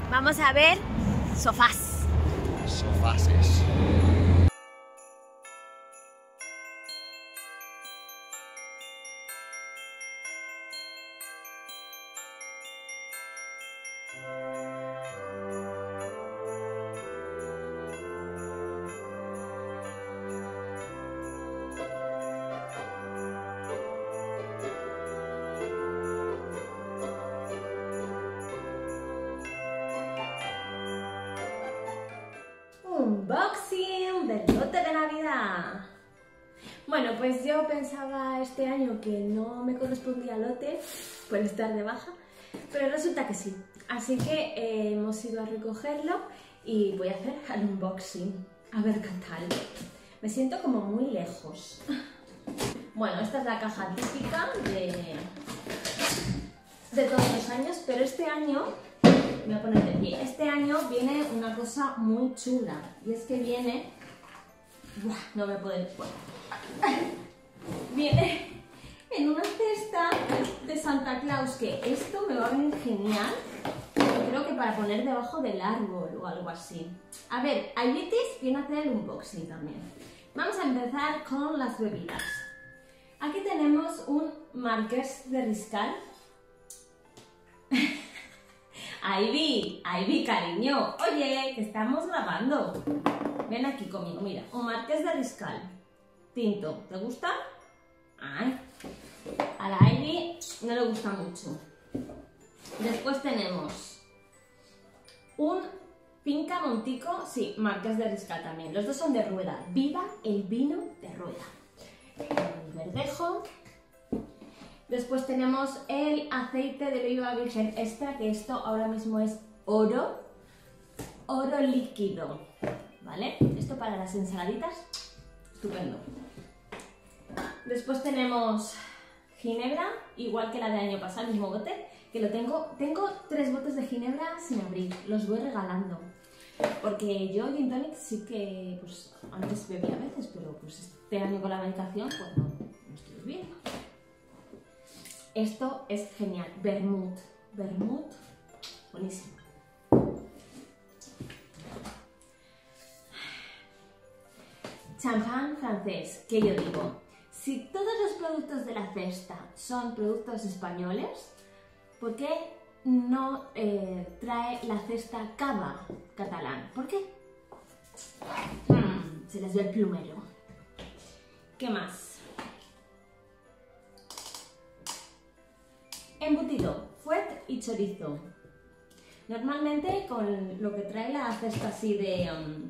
Vamos a ver sofás. Sofases. Unboxing del lote de Navidad. Bueno, pues yo pensaba este año que no me correspondía lote por estar de baja, pero resulta que sí. Así que hemos ido a recogerlo y voy a hacer el unboxing. A ver qué tal. Me siento como muy lejos. Bueno, esta es la caja típica de todos los años, pero este año... Me voy a poner de pie. Este año viene una cosa muy chula y es que viene... ¡Buah! No me puedo... Viene en una cesta de Santa Claus, que esto me va a venir genial. Yo creo que para poner debajo del árbol o algo así. A ver, Aivitis viene a hacer el unboxing también. Vamos a empezar con las bebidas. Aquí tenemos un Marqués de Riscal. Ivy, cariño, oye, que estamos grabando. Ven aquí conmigo, mira, un Marqués de Riscal, tinto, ¿te gusta? Ay, a la Ivy no le gusta mucho. Después tenemos un Finca Montico, sí, Marqués de Riscal también, los dos son de rueda. ¡Viva el vino de rueda! El verdejo. Después tenemos el aceite de oliva virgen extra, que esto ahora mismo es oro líquido, ¿vale? Esto para las ensaladitas, estupendo. Después tenemos ginebra, igual que la del año pasado, el mismo bote, que lo tengo 3 botes de ginebra sin abrir, los voy regalando. Porque yo gin tonic sí que, pues antes bebía a veces, pero pues este año con la medicación, pues no estoy bebiendo. Esto es genial, vermut, buenísimo. Champán francés, que yo digo, si todos los productos de la cesta son productos españoles, ¿por qué no trae la cesta cava catalán? ¿Por qué? Se les ve el plumero. ¿Qué más? Embutido, fuet y chorizo. Normalmente con lo que trae la cesta así de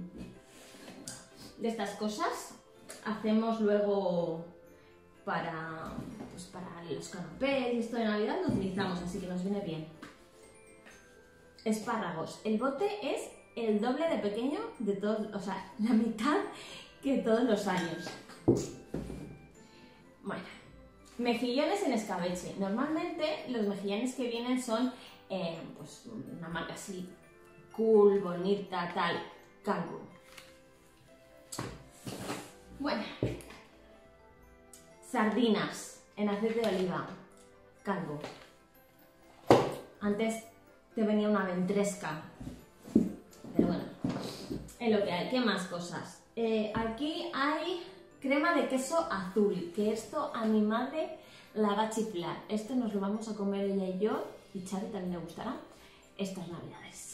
estas cosas, hacemos luego para los canapés y esto de Navidad lo utilizamos, así que nos viene bien. Espárragos. El bote es el doble de pequeño de todos, o sea, la mitad que todos los años. Bueno. Mejillones en escabeche. Normalmente los mejillones que vienen son pues una marca así cool, bonita, tal, Calvo. Bueno, sardinas en aceite de oliva, Calvo. Antes te venía una ventresca, pero bueno, es lo que hay. ¿Qué más cosas? Aquí hay crema de queso azul, que esto a mi madre la va a chiflar. Esto nos lo vamos a comer ella y yo, y Xavi también le gustará estas navidades.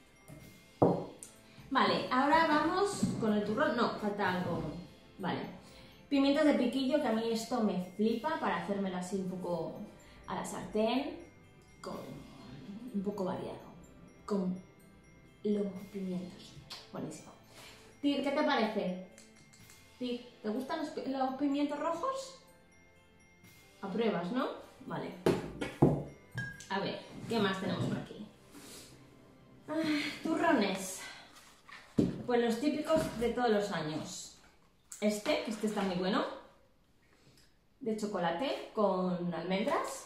Vale, ahora vamos con el turrón. No, falta algo. Vale. Pimientos de piquillo, que a mí esto me flipa, para hacérmelo así un poco a la sartén, con un poco variado, con los pimientos. Buenísimo. Tir, ¿qué te parece? ¿Te gustan los pimientos rojos? Apruebas, ¿no? Vale. A ver, ¿qué más tenemos por aquí? Turrones. Pues los típicos de todos los años. Este está muy bueno. De chocolate con almendras.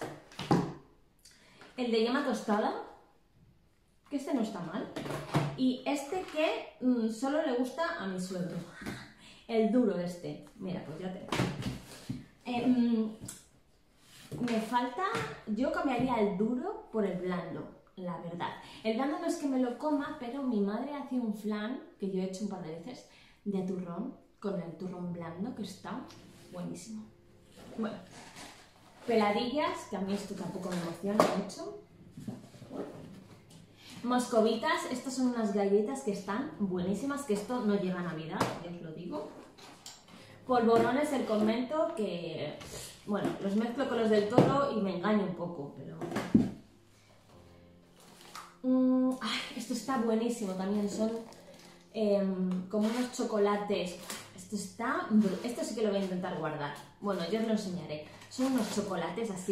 El de yema tostada, que este no está mal. Y este que solo le gusta a mi suegro. El duro este. Mira, pues ya te... me falta... Yo cambiaría el duro por el blando. la verdad. El blando no es que me lo coma, pero mi madre hace un flan, que yo he hecho un par de veces, de turrón, con el turrón blando, que está buenísimo. Bueno, peladillas, que a mí esto tampoco me emociona mucho. Moscovitas, estas son unas galletas que están buenísimas, que esto no llega a Navidad, ya os lo digo. Polvorones del convento, que, bueno, los mezclo con los del Toro y me engaño un poco, pero... esto está buenísimo también, son como unos chocolates. Esto sí que lo voy a intentar guardar. Bueno, yo os lo enseñaré. Son unos chocolates así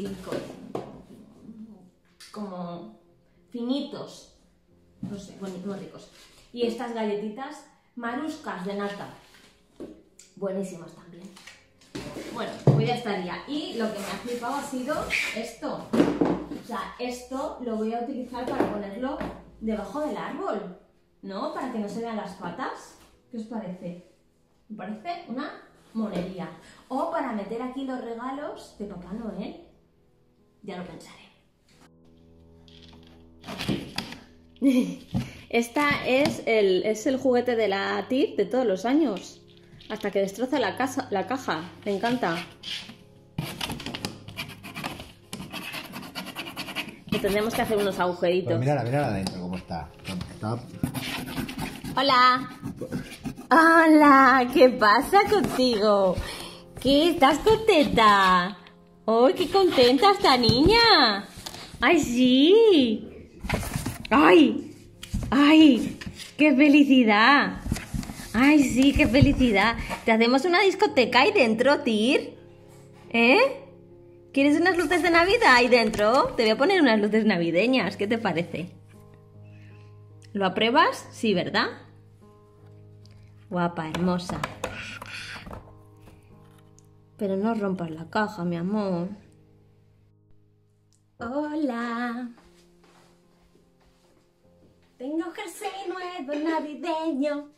como finitos, no sé, muy ricos. Y estas galletitas maruscas de nata, buenísimas también. Bueno, pues ya estaría. Y lo que me ha flipado ha sido esto. O sea, esto lo voy a utilizar para ponerlo debajo del árbol, ¿no? Para que no se vean las patas. ¿Qué os parece? Me parece una monería. O para meter aquí los regalos de Papá Noel. Ya lo pensaré. Esta es el juguete de la TIF de todos los años. Hasta que destroza la caja. Me encanta. Le tendremos que hacer unos agujeritos. Pues mírala adentro cómo está. Hola. Hola, ¿qué pasa contigo? ¿Qué? ¿Estás contenta? ¡Ay, qué contenta esta niña! ¡Ay, sí! ¡Ay! ¡Ay! ¡Qué felicidad! ¡Ay, sí, qué felicidad! ¿Te hacemos una discoteca ahí dentro, Tir? ¿Eh? ¿Quieres unas luces de Navidad ahí dentro? Te voy a poner unas luces navideñas. ¿Qué te parece? ¿Lo apruebas? Sí, ¿verdad? Guapa, hermosa. Pero no rompas la caja, mi amor. Hola. Tengo jersey nuevo navideño.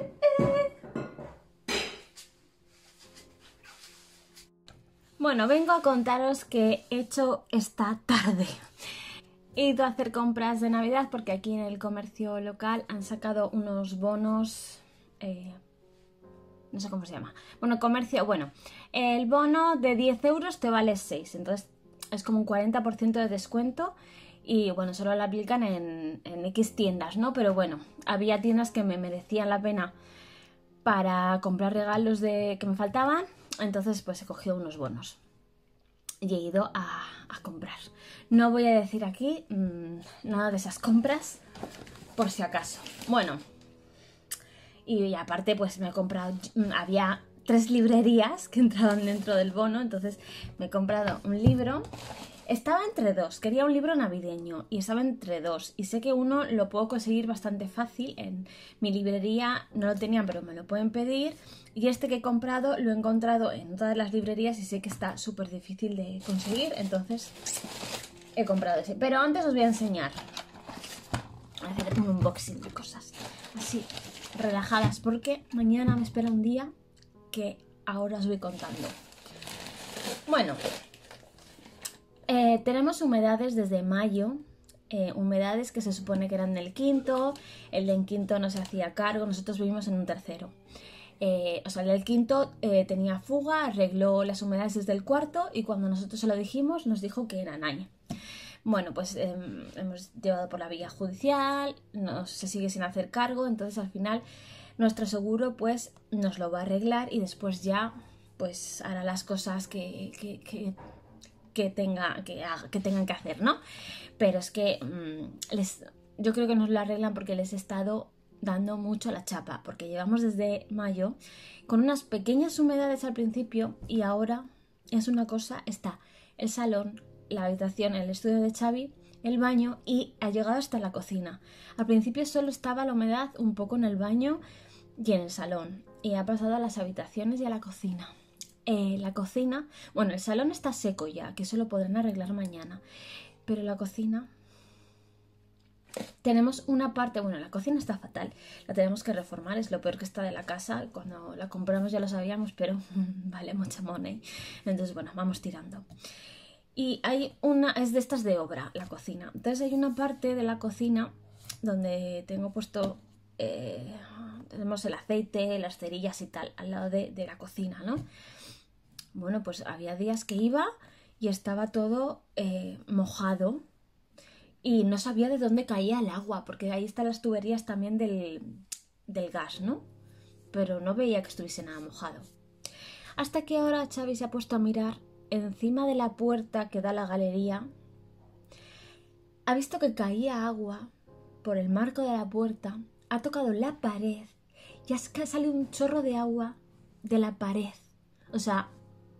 Bueno, vengo a contaros qué he hecho esta tarde. He ido a hacer compras de Navidad porque aquí en el comercio local han sacado unos bonos... no sé cómo se llama. El bono de 10 euros te vale 6, entonces es como un 40% de descuento y bueno, solo lo aplican en X tiendas, ¿no? Pero bueno, había tiendas que me merecían la pena para comprar regalos que me faltaban, entonces pues he cogido unos bonos y he ido a comprar. No voy a decir aquí nada de esas compras por si acaso. Bueno, y aparte pues me he comprado, había 3 librerías que entraban dentro del bono, entonces me he comprado un libro. Estaba entre dos, quería un libro navideño y estaba entre dos y sé que uno lo puedo conseguir bastante fácil, en mi librería no lo tenían pero me lo pueden pedir, y este que he comprado lo he encontrado en todas las librerías y sé que está súper difícil de conseguir, entonces he comprado ese. Pero antes os voy a enseñar, a hacer un unboxing de cosas así relajadas porque mañana me espera un día que ahora os voy contando. Bueno, tenemos humedades desde mayo, humedades que se supone que eran del quinto, el del quinto no se hacía cargo, nosotros vivimos en un tercero. O sea, el del quinto tenía fuga, arregló las humedades desde el cuarto y cuando nosotros se lo dijimos nos dijo que eran año. Bueno, pues hemos llevado por la vía judicial, no se sigue sin hacer cargo, entonces al final nuestro seguro pues nos lo va a arreglar y después ya pues hará las cosas que tengan que hacer, ¿no? Pero es que yo creo que nos lo arreglan porque les he estado dando mucho la chapa, porque llevamos desde mayo con unas pequeñas humedades al principio y ahora es una cosa, está el salón, la habitación, el estudio de Xavi, el baño y ha llegado hasta la cocina. Al principio solo estaba la humedad un poco en el baño y en el salón y ha pasado a las habitaciones y a la cocina. La cocina, bueno, el salón está seco ya, que eso lo podrán arreglar mañana, pero la cocina... Tenemos una parte, bueno, la cocina está fatal, la tenemos que reformar, es lo peor que está de la casa, cuando la compramos ya lo sabíamos, pero vale mucha money, entonces bueno, vamos tirando. Y hay una, es de estas de obra, la cocina. Entonces hay una parte de la cocina donde tengo puesto, tenemos el aceite, las cerillas y tal, al lado de la cocina, ¿no? Bueno, pues había días que iba y estaba todo mojado y no sabía de dónde caía el agua, porque ahí están las tuberías también del gas, ¿no? Pero no veía que estuviese nada mojado. Hasta que ahora Xavi se ha puesto a mirar encima de la puerta que da a la galería. Ha visto que caía agua por el marco de la puerta, ha tocado la pared y ha salido un chorro de agua de la pared. O sea,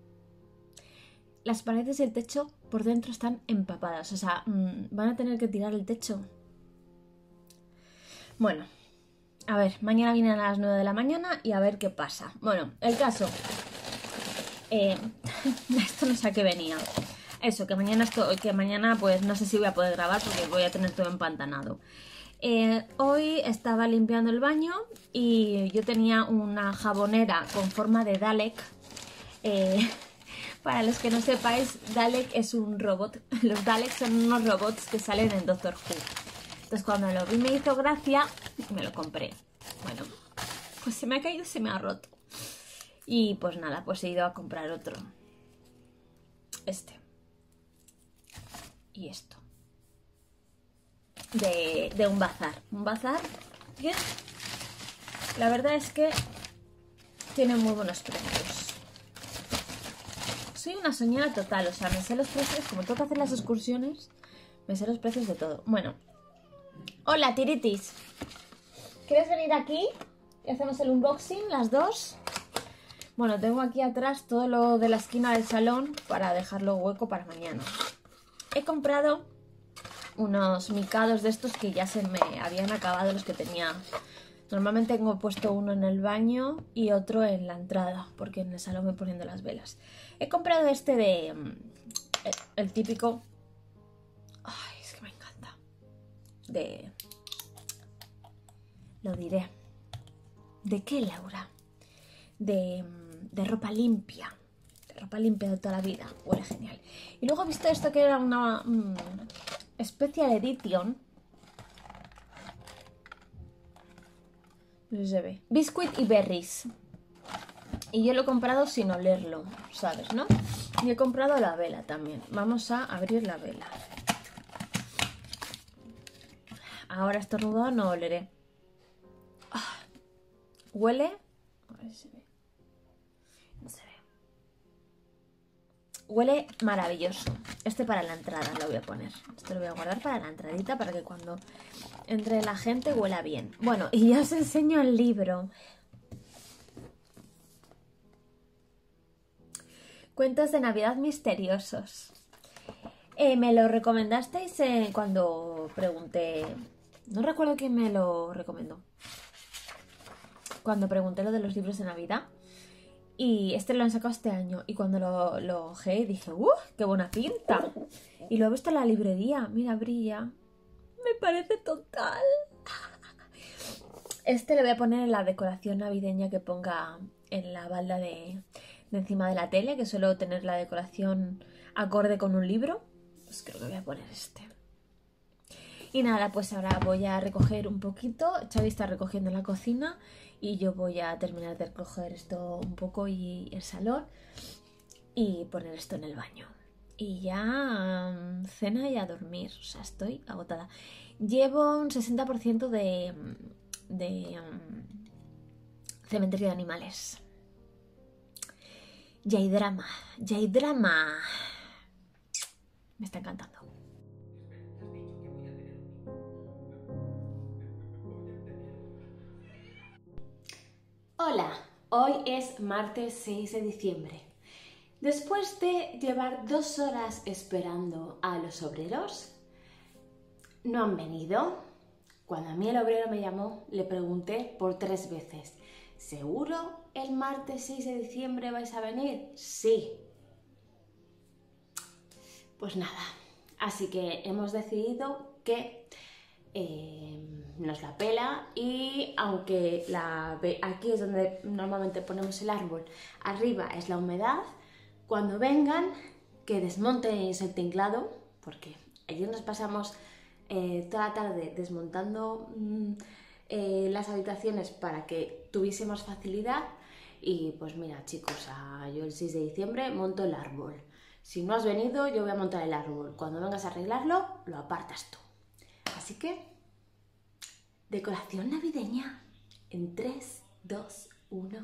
las paredes del techo por dentro están empapadas. O sea, van a tener que tirar el techo. Bueno, a ver, mañana vienen a las 9 de la mañana y a ver qué pasa. Bueno, el caso... esto no sé a qué venía. Eso, que mañana pues no sé si voy a poder grabar porque voy a tener todo empantanado. Hoy estaba limpiando el baño y yo tenía una jabonera con forma de Dalek. Para los que no sepáis, Dalek es un robot. Los Daleks son unos robots que salen en Doctor Who. Entonces cuando lo vi me hizo gracia y me lo compré. Bueno, pues se me ha caído y se me ha roto. Y pues nada, pues he ido a comprar otro. Este. Y esto. De un bazar. Un bazar que la verdad es que tiene muy buenos precios. Soy una soñada total, o sea, me sé los precios, como tengo que hacer las excursiones, me sé los precios de todo. Bueno. Hola, Tiritis. ¿Quieres venir aquí? Y hacemos el unboxing, las dos. Bueno, tengo aquí atrás todo lo de la esquina del salón para dejarlo hueco para mañana. He comprado unos micados de estos que ya se me habían acabado los que tenía. Normalmente tengo puesto uno en el baño y otro en la entrada, porque en el salón voy poniendo las velas. He comprado este de... el típico... Ay, es que me encanta. Lo diré. ¿De qué, Laura? De ropa limpia. De ropa limpia de toda la vida. Huele genial. Y luego he visto esto que era una Special Edition. No sé si se ve. Biscuit y berries. Y yo lo he comprado sin olerlo, ¿sabes, no? Y he comprado la vela también. Vamos a abrir la vela. Ahora estornudado no oleré. Huele... A ver si se ve. No se ve. Huele maravilloso. Este para la entrada lo voy a poner. Esto lo voy a guardar para la entradita para que cuando entre la gente huela bien. Bueno, y ya os enseño el libro. Cuentos de Navidad misteriosos. Me lo recomendasteis cuando pregunté... No recuerdo quién me lo recomendó. Cuando pregunté lo de los libros de Navidad. Y este lo han sacado este año. Y cuando lo ojeé dije, ¡qué buena pinta! Y lo he visto en la librería. Mira, brilla. Me parece total. Este le voy a poner en la decoración navideña que ponga en la balda de encima de la tele, que suelo tener la decoración acorde con un libro. Pues creo que voy a poner este. Y nada, pues ahora voy a recoger un poquito. Xavi está recogiendo la cocina y yo voy a terminar de recoger esto un poco y el salón y poner esto en el baño. Y ya cena y a dormir. O sea, estoy agotada. Llevo un 60% de cementerio de animales. Ya hay drama, ya hay drama. Me está encantando. Hola, hoy es martes 6 de diciembre. Después de llevar 2 horas esperando a los obreros, no han venido. Cuando a mí el obrero me llamó, le pregunté por 3 veces, ¿seguro el martes 6 de diciembre vais a venir? Sí. Pues nada, así que hemos decidido que nos la pela y aunque aquí es donde normalmente ponemos el árbol, arriba es la humedad, cuando vengan que desmontéis el tinglado, porque ayer nos pasamos toda la tarde desmontando las habitaciones para que tuviésemos facilidad. Y pues mira, chicos, yo el 6 de diciembre monto el árbol. Si no has venido, yo voy a montar el árbol. Cuando vengas a arreglarlo, lo apartas tú. Así que, decoración navideña en 3, 2, 1.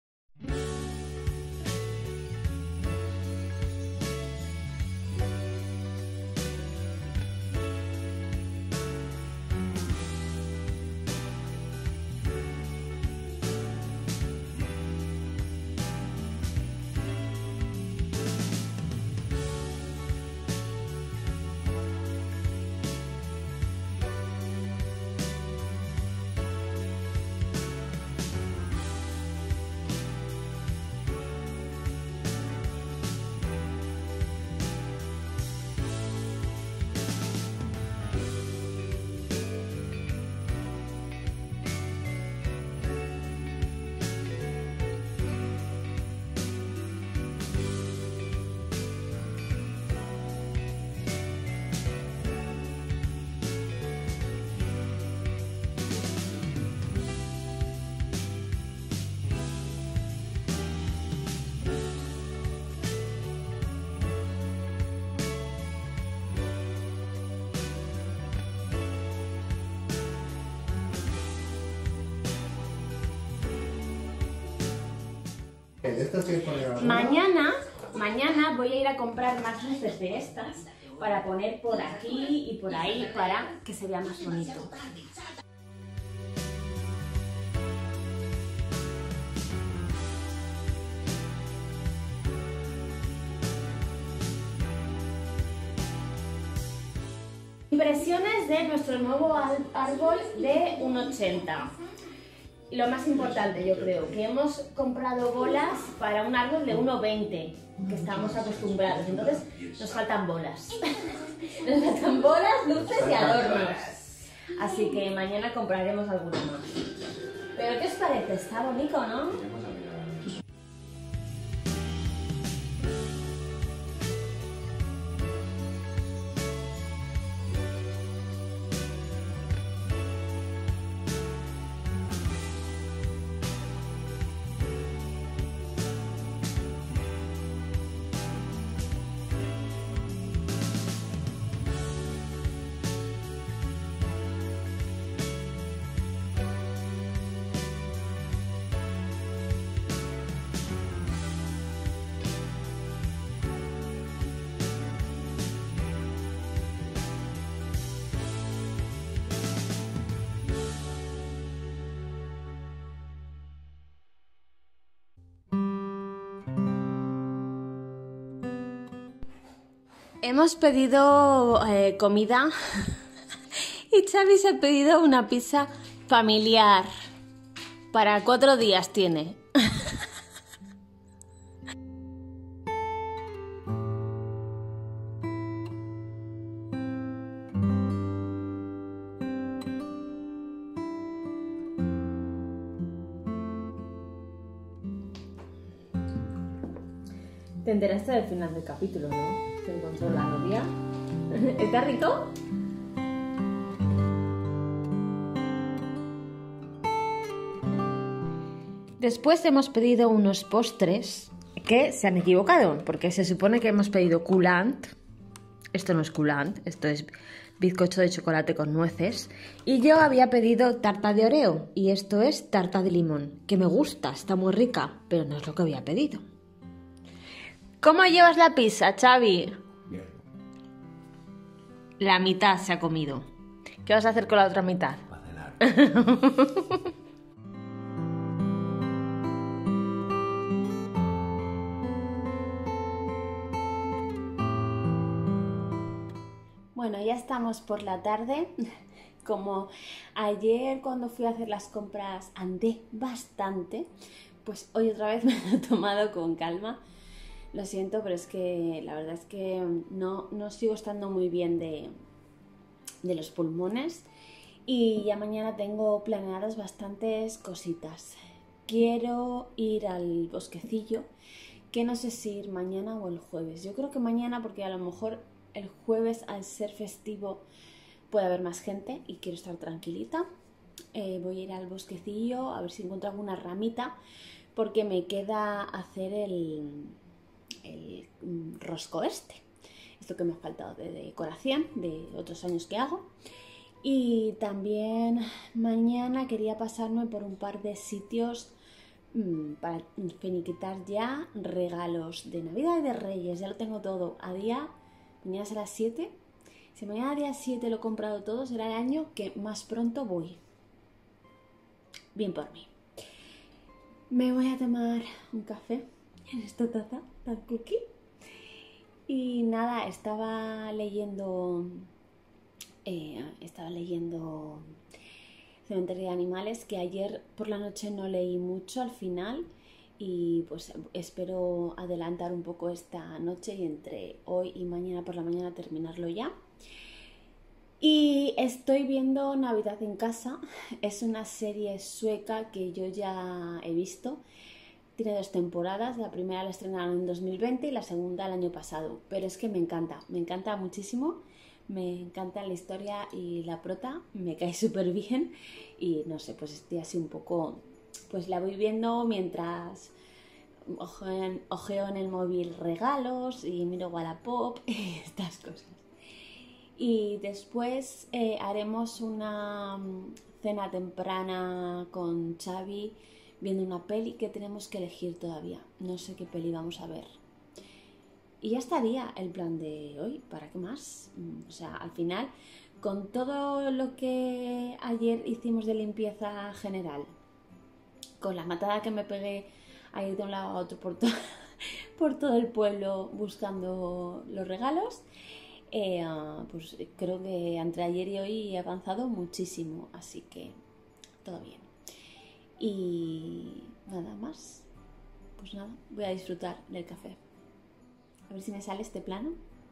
Mañana voy a ir a comprar más luces de estas para poner por aquí y por ahí para que se vea más bonito. Impresiones de nuestro nuevo árbol de 1,80. Lo más importante, yo creo, que hemos comprado bolas para un árbol de 1,20, que estamos acostumbrados. Entonces, nos faltan bolas. Nos faltan bolas, luces y adornos. Así que mañana compraremos alguno más. Pero, ¿qué os parece? Está bonito, ¿no? Hemos pedido comida y Xavi se ha pedido una pizza familiar. Para 4 días tiene. Te enteraste del final del capítulo, ¿no? Se encontró la novia. ¿Está rico? Después hemos pedido unos postres que se han equivocado, porque se supone que hemos pedido coulant. Esto no es coulant, esto es bizcocho de chocolate con nueces. Y yo había pedido tarta de Oreo, y esto es tarta de limón, que me gusta, está muy rica, pero no es lo que había pedido. ¿Cómo llevas la pizza, Xavi? Bien. La mitad se ha comido. ¿Qué vas a hacer con la otra mitad? Va a cenar. Bueno, ya estamos por la tarde. Como ayer cuando fui a hacer las compras andé bastante, pues hoy otra vez me lo he tomado con calma. Lo siento, pero es que la verdad es que no sigo estando muy bien de los pulmones y ya mañana tengo planeadas bastantes cositas. Quiero ir al bosquecillo, que no sé si ir mañana o el jueves. Yo creo que mañana, porque a lo mejor el jueves, al ser festivo, puede haber más gente y quiero estar tranquilita. Voy a ir al bosquecillo a ver si encuentro alguna ramita, porque me queda hacer el rosco esto que me ha faltado de decoración de otros años que hago. Y también mañana quería pasarme por un par de sitios para finiquitar ya regalos de Navidad y de Reyes. Ya lo tengo todo a día, mañana será 7. Si mañana día 7 lo he comprado todo, será el año que más pronto voy. Bien por mí. Me voy a tomar un café en esta taza tan cookie. Y nada, estaba leyendo Cementerio de Animales, que ayer por la noche no leí mucho al final, y pues espero adelantar un poco esta noche y entre hoy y mañana por la mañana terminarlo ya. Y estoy viendo Navidad en casa. Es una serie sueca que yo ya he visto. Tiene 2 temporadas, la primera la estrenaron en 2020 y la segunda el año pasado, pero es que me encanta muchísimo, me encanta la historia y la prota, me cae súper bien y no sé, pues estoy así un poco, pues la voy viendo mientras ojeo en el móvil regalos y miro Wallapop y estas cosas. Y después haremos una cena temprana con Xavi, viendo una peli que tenemos que elegir todavía. No sé qué peli vamos a ver. Y ya estaría el plan de hoy. ¿Para qué más? O sea, al final, con todo lo que ayer hicimos de limpieza general, con la matada que me pegué a ir de un lado a otro por todo el pueblo buscando los regalos, pues creo que entre ayer y hoy he avanzado muchísimo. Así que todo bien. Y nada más, pues nada, voy a disfrutar del café. A ver si me sale este plano.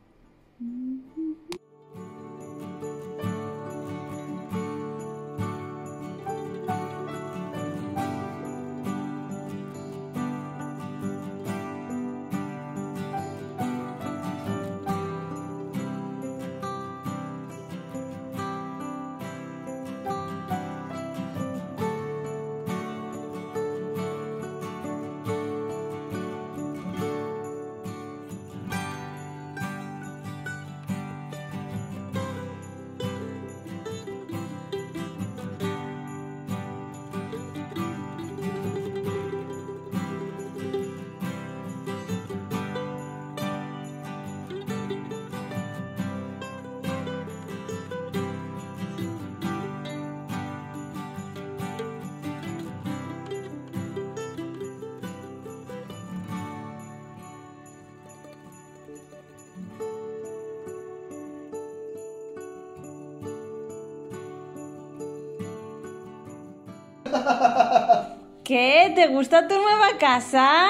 ¿Qué? ¿Te gusta tu nueva casa?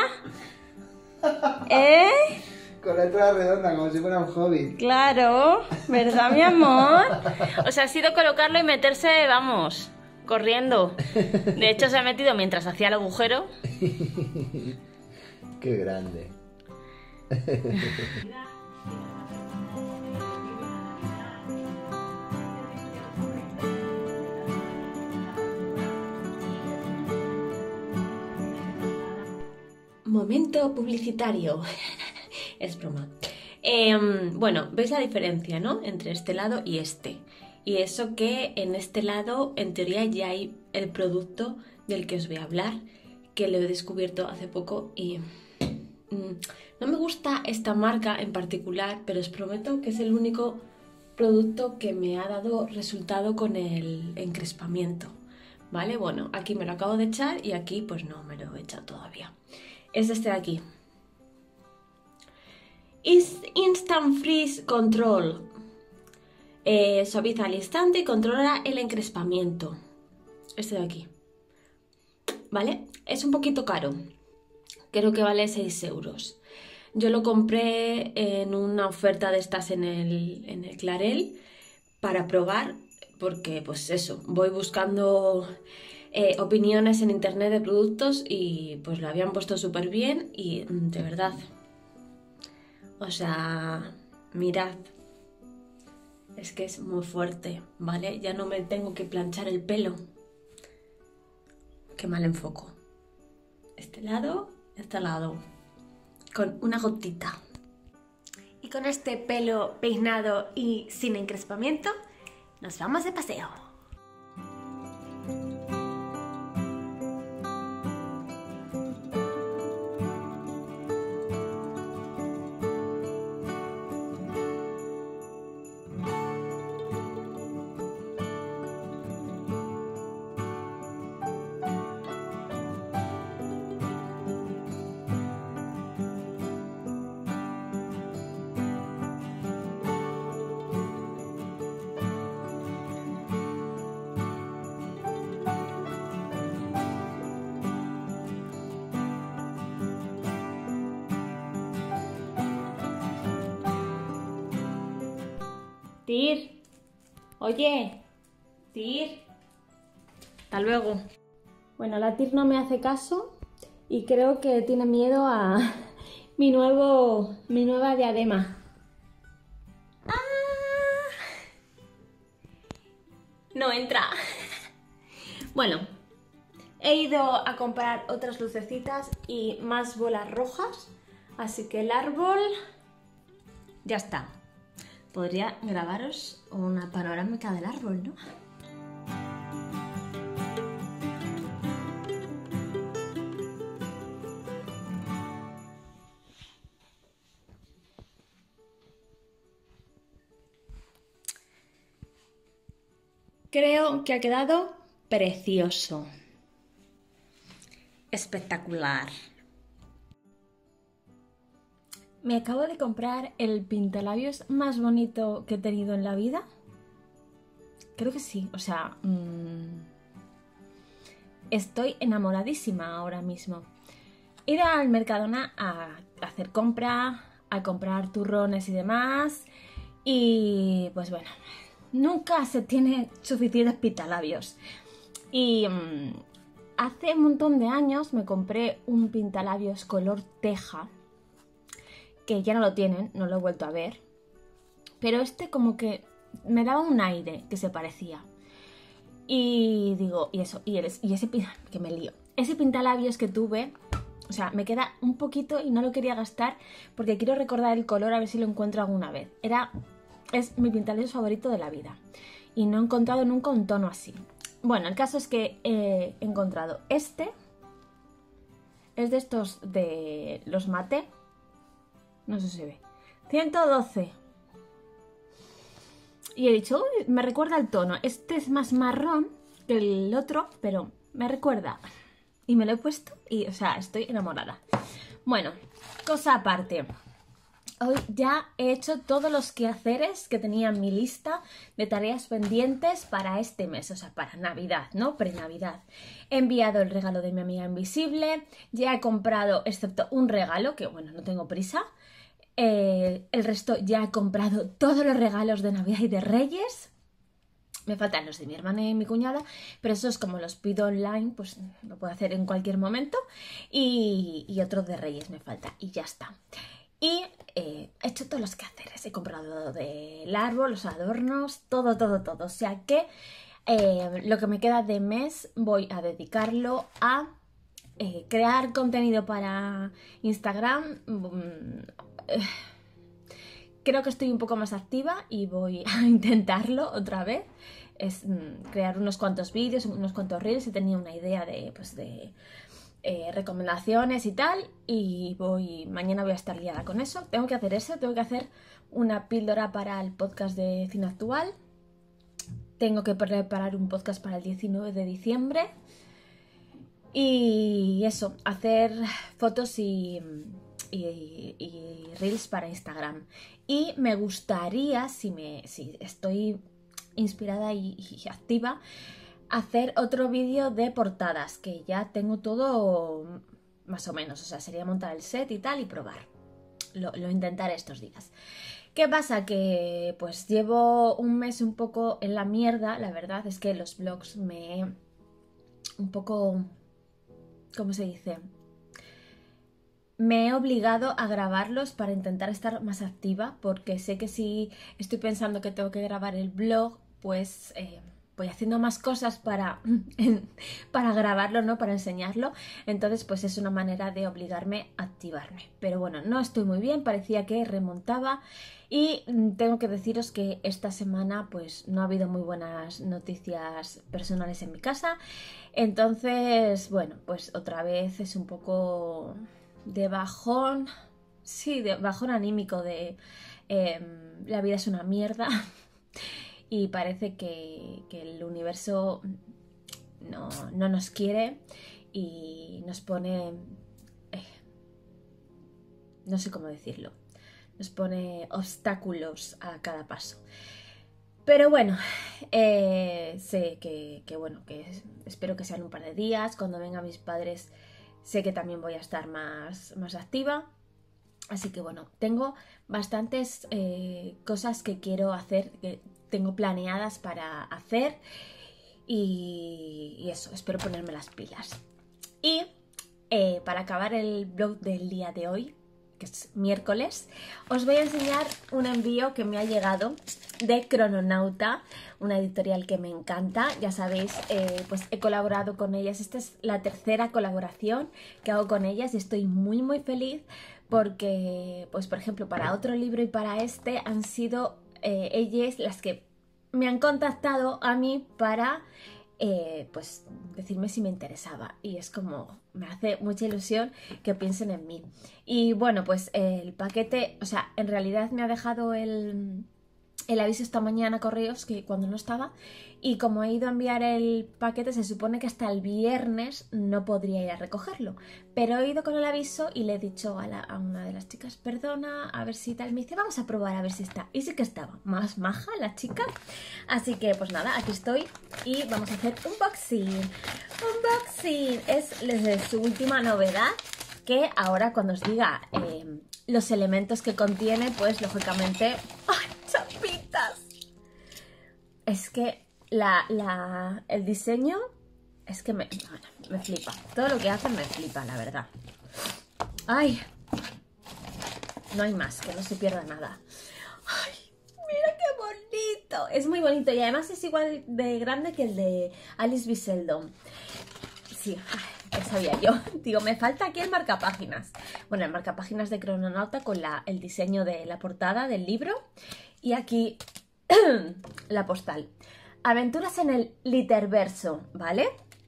¿Eh? Con la entrada redonda, como si fuera un hobby. Claro, ¿verdad, mi amor? O sea, ha sido colocarlo y meterse, vamos, corriendo. De hecho, se ha metido mientras hacía el agujero. Qué grande. Momento publicitario. Es broma. Bueno, ¿veis la diferencia, no? Entre este lado y este. Y eso que en este lado, en teoría, ya hay el producto del que os voy a hablar, que lo he descubierto hace poco y no me gusta esta marca en particular, pero os prometo que es el único producto que me ha dado resultado con el encrespamiento, ¿vale? Bueno, aquí me lo acabo de echar y aquí pues no me lo he echado todavía. Es este de aquí. Instant Freeze Control. Suaviza al instante y controla el encrespamiento. Este de aquí. ¿Vale? Es un poquito caro. Creo que vale 6 euros. Yo lo compré en una oferta de estas en el Clarel para probar, porque pues eso, voy buscando opiniones en internet de productos y pues lo habían puesto súper bien y de verdad, o sea, mirad, es que es muy fuerte, ¿vale? Ya no me tengo que planchar el pelo. Qué mal enfoco. Este lado, con una gotita. Y con este pelo peinado y sin encrespamiento, nos vamos de paseo. Tir, oye, Tir, hasta luego. Bueno, la Tir no me hace caso y creo que tiene miedo a mi nueva diadema. ¡Ah! No entra. Bueno, he ido a comprar otras lucecitas y más bolas rojas, así que el árbol ya está. Podría grabaros una panorámica del árbol, ¿no? Creo que ha quedado precioso. Espectacular. Me acabo de comprar el pintalabios más bonito que he tenido en la vida. Creo que sí, o sea, estoy enamoradísima ahora mismo. Ir al Mercadona a hacer compra, a comprar turrones y demás. Y pues bueno, nunca se tiene suficientes pintalabios. Y hace un montón de años me compré un pintalabios color teja, que ya no lo tienen, no lo he vuelto a ver, pero este como que me daba un aire que se parecía. Y digo, que me lío. Ese pintalabios que tuve, o sea, me queda un poquito y no lo quería gastar porque quiero recordar el color a ver si lo encuentro alguna vez. Es mi pintalabios favorito de la vida y no he encontrado nunca un tono así. Bueno, el caso es que he encontrado este, es de estos de los mate. No sé si se ve. 112. Y he dicho, uy, me recuerda el tono. Este es más marrón que el otro, pero me recuerda. Y me lo he puesto y, o sea, estoy enamorada. Bueno, cosa aparte. Hoy ya he hecho todos los quehaceres que tenía en mi lista de tareas pendientes para este mes, o sea, para Navidad, ¿no? Pre-Navidad. He enviado el regalo de mi amiga invisible, ya he comprado, excepto un regalo, que bueno, no tengo prisa. El resto ya he comprado todos los regalos de Navidad y de Reyes. Me faltan los de mi hermana y mi cuñada, pero esos como los pido online, pues lo puedo hacer en cualquier momento. Y otros de Reyes me falta y ya está. Y he hecho todos los quehaceres. He comprado del árbol, los adornos, todo. O sea que lo que me queda de mes voy a dedicarlo a crear contenido para Instagram. Creo que estoy un poco más activa y voy a intentarlo otra vez. Es crear unos cuantos vídeos, unos cuantos reels. He tenido una idea de recomendaciones y tal, y mañana voy a estar liada con eso. Tengo que hacer eso, tengo que hacer una píldora para el podcast de cine actual, tengo que preparar un podcast para el 19 de diciembre y eso, hacer fotos y reels para Instagram. Y me gustaría, si estoy inspirada y activa, hacer otro vídeo de portadas, que ya tengo todo más o menos, o sea, sería montar el set y tal y probar. Lo intentaré estos días. ¿Qué pasa? Que pues llevo un mes un poco en la mierda, la verdad es que los vlogs me un poco, ¿cómo se dice? Me he obligado a grabarlos para intentar estar más activa, porque sé que si estoy pensando que tengo que grabar el blog, pues voy haciendo más cosas para grabarlo, ¿no? Para enseñarlo. Entonces, pues es una manera de obligarme a activarme. Pero bueno, no estoy muy bien, parecía que remontaba. Y tengo que deciros que esta semana pues no ha habido muy buenas noticias personales en mi casa. Entonces, bueno, pues otra vez es un poco de bajón, sí, de bajón anímico, de la vida es una mierda y parece que el universo no nos quiere y nos pone, no sé cómo decirlo, nos pone obstáculos a cada paso. Pero bueno, sé que bueno, que espero que sean un par de días. Cuando vengan mis padres sé que también voy a estar más activa. Así que bueno, tengo bastantes cosas que quiero hacer, que tengo planeadas para hacer. Y eso, espero ponerme las pilas. Y para acabar el blog del día de hoy, que es miércoles, os voy a enseñar un envío que me ha llegado de Crononauta, una editorial que me encanta. Ya sabéis, pues he colaborado con ellas. Esta es la tercera colaboración que hago con ellas y estoy muy feliz porque, pues por ejemplo, para otro libro y para este han sido ellas las que me han contactado a mí para pues decirme si me interesaba, y es como, me hace mucha ilusión que piensen en mí. Y bueno, pues el paquete, o sea, en realidad me ha dejado el aviso esta mañana correos, que cuando no estaba, y como he ido a enviar el paquete se supone que hasta el viernes no podría ir a recogerlo, pero he ido con el aviso y le he dicho a una de las chicas, perdona, a ver si tal, me dice, vamos a probar a ver si está, y sí que estaba, más maja la chica. Así que pues nada, aquí estoy y vamos a hacer unboxing. Es su última novedad, que ahora cuando os diga los elementos que contiene, pues lógicamente, ¡ay, chapitas! Es que el diseño es que me flipa. Todo lo que hacen me flipa, la verdad. ¡Ay! No hay más, que no se pierda nada. ¡Ay! ¡Mira qué bonito! Es muy bonito y además es igual de grande que el de Alice B. Sheldon. Sí, ay, ya sabía yo. Digo, me falta aquí el marcapáginas. Bueno, el marcapáginas de Crononauta con el diseño de la portada del libro. Y aquí la postal. Aventuras en el Literverso, ¿vale?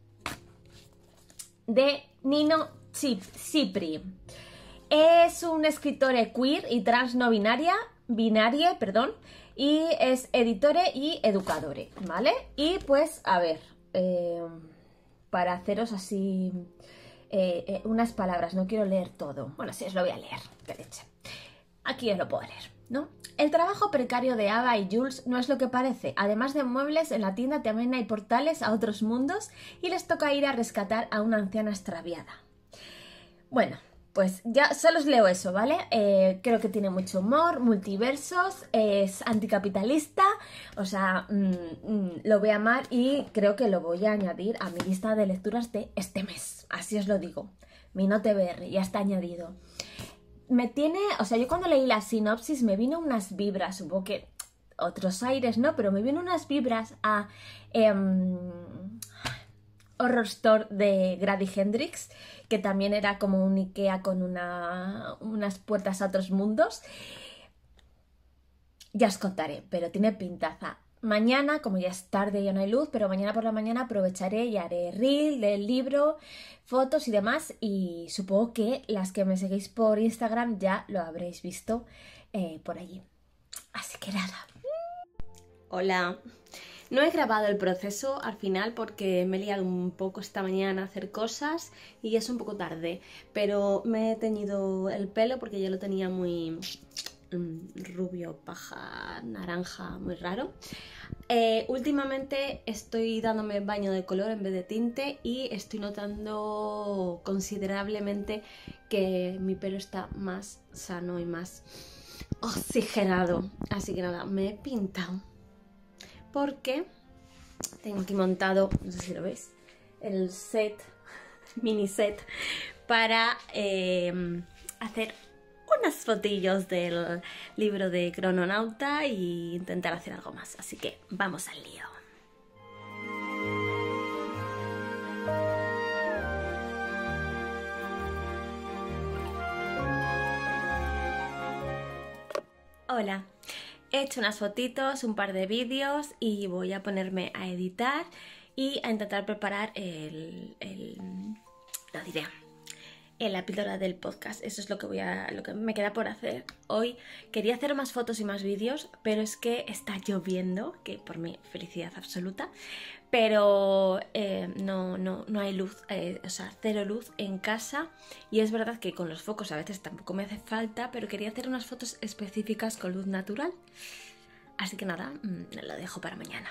De Nino Cipri. Es un escritor queer y trans no binarie, perdón, y es editore y educadore, ¿vale? Y pues, a ver, para haceros así unas palabras, no quiero leer todo. Bueno, sí, os lo voy a leer, de leche. Aquí os lo puedo leer, ¿no? El trabajo precario de Ava y Jules no es lo que parece. Además de muebles, en la tienda también hay portales a otros mundos y les toca ir a rescatar a una anciana extraviada. Bueno, pues ya solo os leo eso, ¿vale? Creo que tiene mucho humor, multiversos, es anticapitalista, o sea, lo voy a amar y creo que lo voy a añadir a mi lista de lecturas de este mes. Así os lo digo. Mi NoTBR ya está añadido. Me tiene, o sea, yo cuando leí la sinopsis me vino unas vibras, supongo que otros aires, ¿no? Pero me vino unas vibras a Horror Store de Grady Hendrix, que también era como un Ikea con unas puertas a otros mundos. Ya os contaré, pero tiene pintaza. Mañana, como ya es tarde y ya no hay luz, pero mañana por la mañana aprovecharé y haré reel del libro, fotos y demás, y supongo que las que me seguís por Instagram ya lo habréis visto por allí. Así que nada. Hola. No he grabado el proceso al final porque me he liado un poco esta mañana a hacer cosas y ya es un poco tarde, pero me he teñido el pelo porque ya lo tenía muy rubio, paja, naranja, muy raro. Últimamente estoy dándome baño de color en vez de tinte y estoy notando considerablemente que mi pelo está más sano y más oxigenado. Así que nada, me he pintado porque tengo aquí montado, no sé si lo veis, el set, mini set, para hacer unas fotillos del libro de Crononauta e intentar hacer algo más. Así que vamos al lío. Hola, he hecho unas fotitos, un par de vídeos y voy a ponerme a editar y a intentar preparar la píldora del podcast. Eso es lo que me queda por hacer hoy. Quería hacer más fotos y más vídeos, pero es que está lloviendo, que por mí felicidad absoluta, pero no hay luz, o sea, cero luz en casa, y es verdad que con los focos a veces tampoco me hace falta, pero quería hacer unas fotos específicas con luz natural, así que nada, lo dejo para mañana.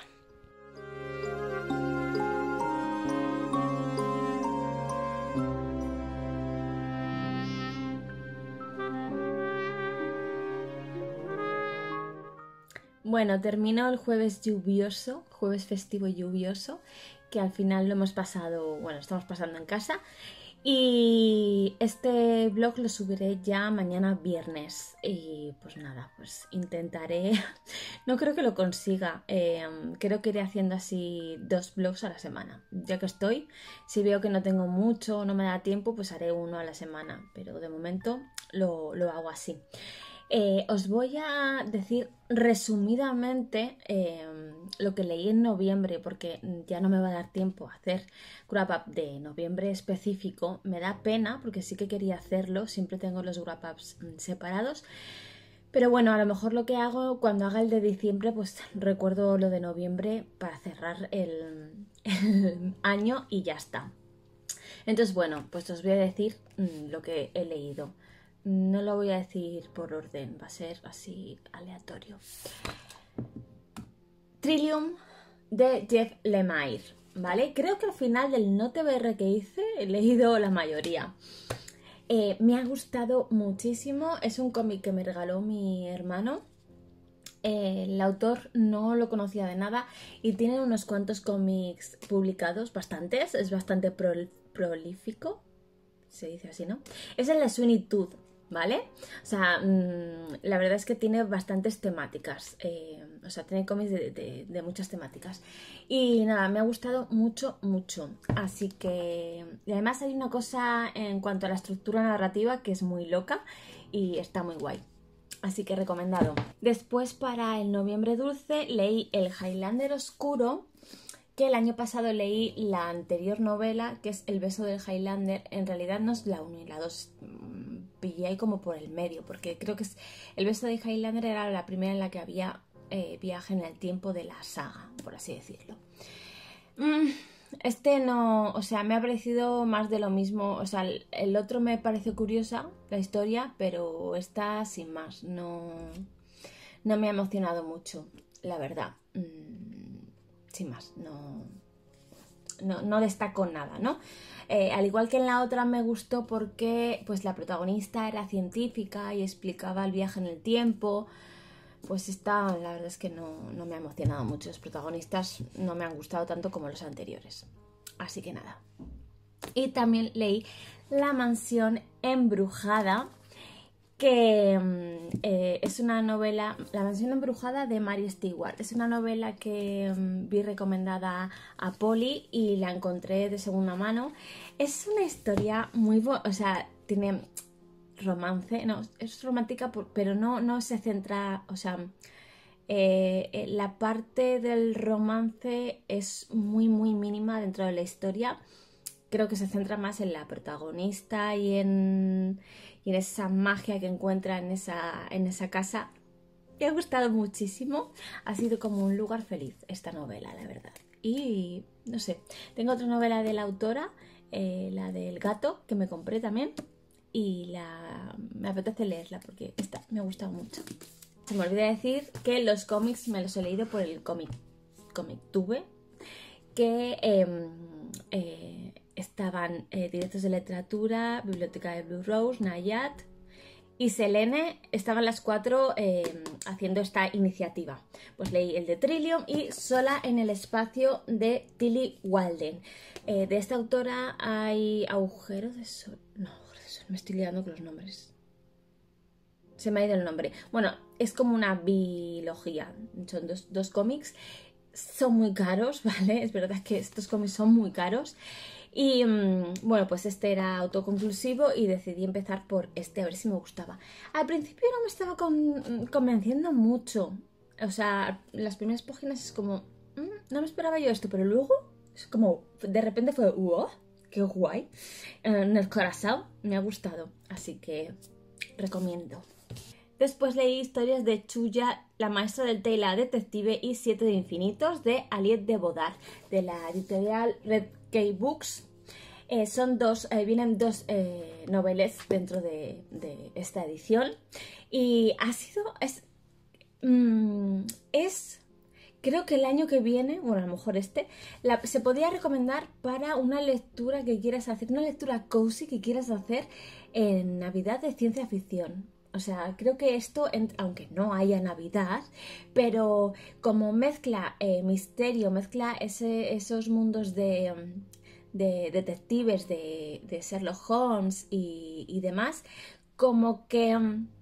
Bueno, terminó el jueves lluvioso, jueves festivo lluvioso, que al final lo hemos pasado, bueno, estamos pasando en casa. Y este vlog lo subiré ya mañana viernes. Y pues nada, pues intentaré, no creo que lo consiga, creo que iré haciendo así 2 vlogs a la semana. Ya que estoy, si veo que no tengo mucho o no me da tiempo, pues haré uno a la semana. Pero de momento lo hago así. Os voy a decir resumidamente lo que leí en noviembre, porque ya no me va a dar tiempo a hacer wrap up de noviembre específico. Me da pena porque sí que quería hacerlo, siempre tengo los wrap ups separados, pero bueno, a lo mejor lo que hago cuando haga el de diciembre, pues recuerdo lo de noviembre para cerrar el año y ya está. Entonces bueno, pues os voy a decir lo que he leído. No lo voy a decir por orden, va a ser así aleatorio. Trillium de Jeff Lemire, ¿vale? Creo que al final del no TBR que hice he leído la mayoría. Me ha gustado muchísimo, es un cómic que me regaló mi hermano. El autor no lo conocía de nada y tiene unos cuantos cómics publicados, bastantes, es bastante prolífico, se dice así, ¿no? Es el de Sweeney Todd, ¿vale? O sea, la verdad es que tiene bastantes temáticas, o sea, tiene cómics de muchas temáticas. Y nada, me ha gustado mucho, mucho. Así que... Y además hay una cosa en cuanto a la estructura narrativa que es muy loca y está muy guay. Así que recomendado. Después, para el noviembre dulce, leí El Highlander Oscuro, que el año pasado leí la anterior novela, que es El beso del Highlander. En realidad no es la 1 y la 2, pillé ahí como por el medio, porque creo que es El beso del Highlander era la primera en la que había viaje en el tiempo de la saga, por así decirlo. Este no, o sea, me ha parecido más de lo mismo. O sea, el otro me pareció curiosa, la historia, pero esta sin más, no me ha emocionado mucho, la verdad. Sin más, no destacó nada, ¿no? Al igual que en la otra me gustó porque pues la protagonista era científica y explicaba el viaje en el tiempo. Pues esta, la verdad es que no me ha emocionado mucho. Los protagonistas no me han gustado tanto como los anteriores. Así que nada. Y también leí La mansión embrujada, que es una novela, La mansión embrujada de Mary Stewart. Es una novela que vi recomendada a Poli y la encontré de segunda mano. Es una historia muy o sea, tiene romance, no, es romántica, pero no se centra, o sea, la parte del romance es muy mínima dentro de la historia. Creo que se centra más en la protagonista y en esa magia que encuentra en esa casa. Me ha gustado muchísimo. Ha sido como un lugar feliz esta novela, la verdad. Y no sé, tengo otra novela de la autora, la del gato, que me compré también. Y me apetece leerla porque esta me ha gustado mucho. Se me olvidó decir que los cómics me los he leído por el ComicTube, que estaban Directos de Literatura, Biblioteca de Blue Rose, Nayad y Selene estaban las 4 haciendo esta iniciativa. Pues leí el de Trillium y Sola en el espacio de Tillie Walden. De esta autora hay Agujero de Sol. No, Agujero de Sol, me estoy liando con los nombres. Se me ha ido el nombre. Bueno, es como una bilogía. Son dos cómics. Son muy caros, ¿vale? Es verdad que estos cómics son muy caros. Y bueno, pues este era autoconclusivo y decidí empezar por este, a ver si me gustaba. Al principio no me estaba convenciendo mucho. O sea, las primeras páginas es como, no me esperaba yo esto, pero luego es como, de repente fue, ¡wow! ¡Qué guay! En el corazón me ha gustado, así que recomiendo. Después leí historias de Chuya, la maestra del té y la detective, y 7 de infinitos de Aliette de Bodard, de la editorial Red Key Books. Son vienen dos novelas dentro de esta edición y creo que el año que viene, bueno, a lo mejor se podría recomendar para una lectura que quieras hacer, una lectura cozy que quieras hacer en Navidad de ciencia ficción. O sea, creo que esto, aunque no haya Navidad, pero como mezcla misterio, mezcla esos mundos de detectives, de Sherlock Holmes y demás, como que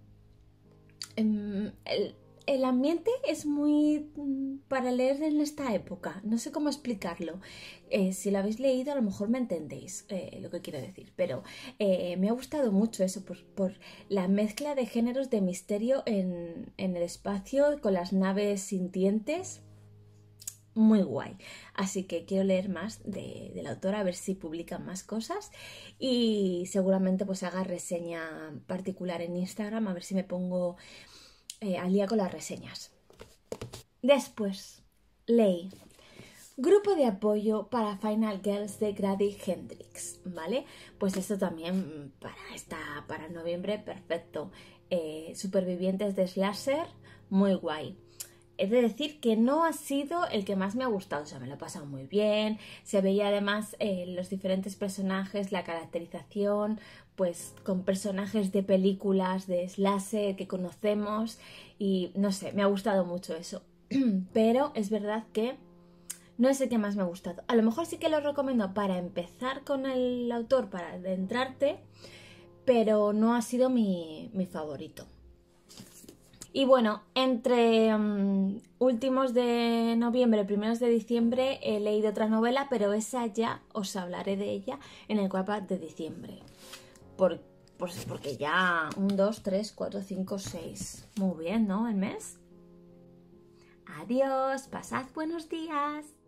el ambiente es muy para leer en esta época. No sé cómo explicarlo. Si lo habéis leído, a lo mejor me entendéis lo que quiero decir. Pero me ha gustado mucho eso por la mezcla de géneros de misterio en el espacio con las naves sintientes. Muy guay. Así que quiero leer más de la autora, a ver si publican más cosas. Y seguramente pues haga reseña particular en Instagram, a ver si me pongo al día con las reseñas. Después leí Grupo de apoyo para Final Girls de Grady Hendrix, ¿vale? Pues esto también para noviembre, perfecto. Supervivientes de Slasher, muy guay. He de decir que no ha sido el que más me ha gustado, o sea, me lo he pasado muy bien. Se veía además los diferentes personajes, la caracterización, pues con personajes de películas de slasher que conocemos y no sé, me ha gustado mucho eso. Pero es verdad que no es el que más me ha gustado. A lo mejor sí que lo recomiendo para empezar con el autor, para adentrarte, pero no ha sido mi favorito. Y bueno, entre últimos de noviembre, primeros de diciembre he leído otra novela, pero esa ya os hablaré de ella en el Wattpad de diciembre. Porque ya 1, 2, 3, 4, 5, 6. Muy bien, ¿no? El mes. Adiós, pasad buenos días.